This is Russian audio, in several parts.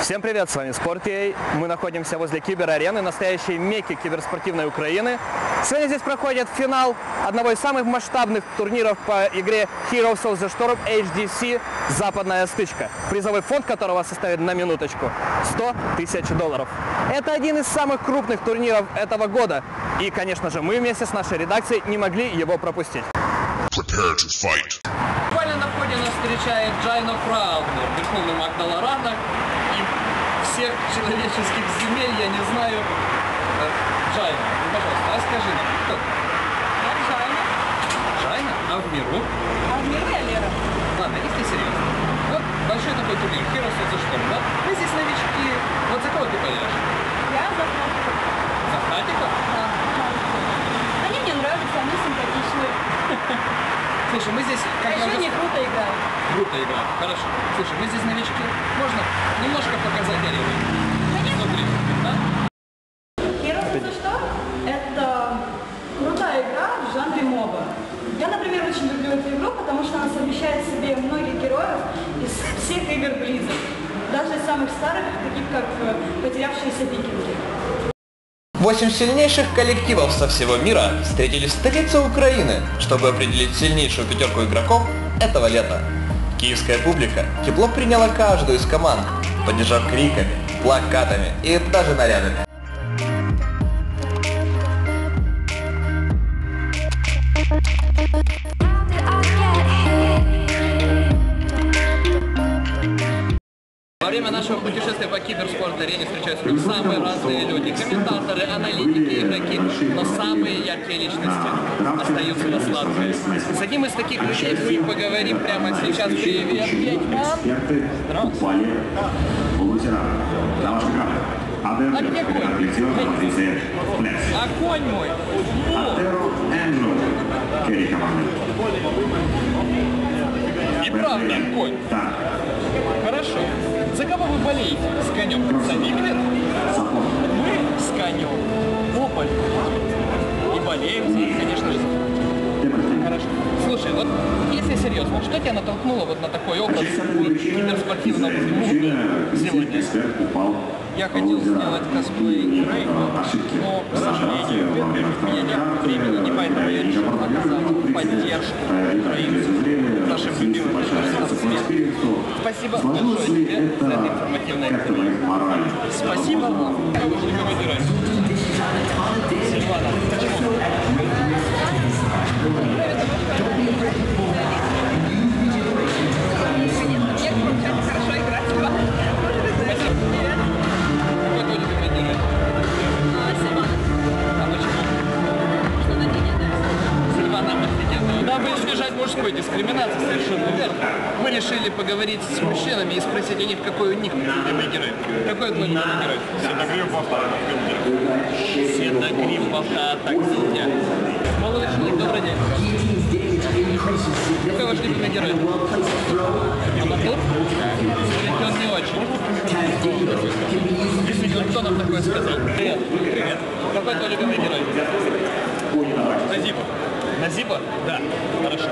Всем привет, с вами Sport.ua. Мы находимся возле киберарены, настоящей мекки киберспортивной Украины. Сегодня здесь проходит финал одного из самых масштабных турниров по игре Heroes of the Storm HDC «Западная стычка», призовой фонд которого составит на минуточку $100 000. Это один из самых крупных турниров этого года. И, конечно же, мы вместе с нашей редакцией не могли его пропустить. Буквально на входе нас встречает Джайно Прауднер, верховный маг Долорана. И всех человеческих земель я не знаю. Джайна, ну, пожалуйста, расскажи нам, кто ты? Я Джайна. Джайна? А в миру? А в миру я Лера. Ладно, если серьезно. Вот большой такой турнир, Heroes of the Storm, да? Мы здесь новички. Вот за кого ты болеешь? Я за Хатиков. За Хатиков? Да. Они мне нравятся, они симпатичные. Слушай, мы здесь... А еще не круто играют. Круто играют, хорошо. Слушай, мы здесь новички. Можно немножко показать арену? Внутри, да? Heroes of the Storm — это крутая игра в жанре моба. Я, например, очень люблю эту игру, потому что она совмещает в себе многих героев из всех игр Blizzard. Даже из самых старых, таких как «Потерявшиеся викинги». 8 сильнейших коллективов со всего мира встретились в столице Украины, чтобы определить сильнейшую пятерку игроков этого лета. Киевская публика тепло приняла каждую из команд, поддержав криками, плакатами и даже нарядами. Во время нашего путешествия по киберспорт-арене встречаются самые разные люди, комментаторы, аналитики, игроки, но самые яркие личности остаются на сладкое. С одним из таких людей мы поговорим прямо сейчас. Привет, Петьман! Здравствуйте! А где конь? А конь мой? И правда, конь. Хорошо. За кого вы болеете? С конем? За Виклер? Мы с конем. Ополь. И болеем за них, конечно же. Хорошо. Слушай, вот если серьезно, что тебя натолкнуло вот на такой образ киберспортивного клуба сегодня? Я хотел сделать косплей Рейна, но, к сожалению, у меня нет времени, не поэтому я решил показать поддержку украинцев, нашим любимым спортсменам. Спасибо большое тебе за это информативное интервью. Спасибо вам. Какой ваш любимый герой? Сильвана. Почему? Хорошо играть. Спасибо. Какой твой любимый герой? Сильвана. А почему? Что она офигенная. Сильвана офигенная. Дабы избежать мужской дискриминации, совершенно верно, мы решили поговорить с мужчинами и спросить у них, какой у них любимый герой. Какой твой любимый герой? Светогриф Бахта. Светогриф Бахта Таксидня. Молодечный, добрый день. Какой ваш любимый герой? Аматур? Или он не очень? Действительно, кто нам такое сказал? Привет. Привет. Какой твой любимый герой? Назипа. Назипа? Да. Хорошо.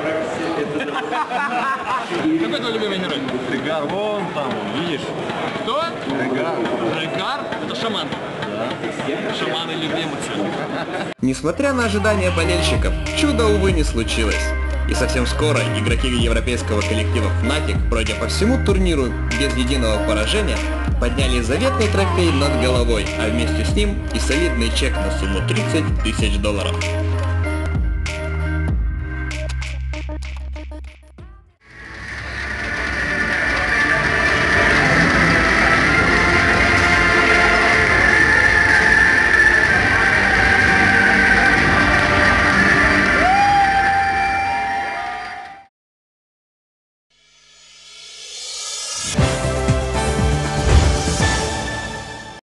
Какой твой любимый герой? Регар, вон там, видишь? Кто? Регар. Регар? Это шаман. Да. Шаманы любимцы. Несмотря на ожидания болельщиков, чудо, увы, не случилось. И совсем скоро игроки европейского коллектива Fnatic, пройдя по всему турниру без единого поражения, подняли заветный трофей над головой, а вместе с ним и солидный чек на сумму $30 000.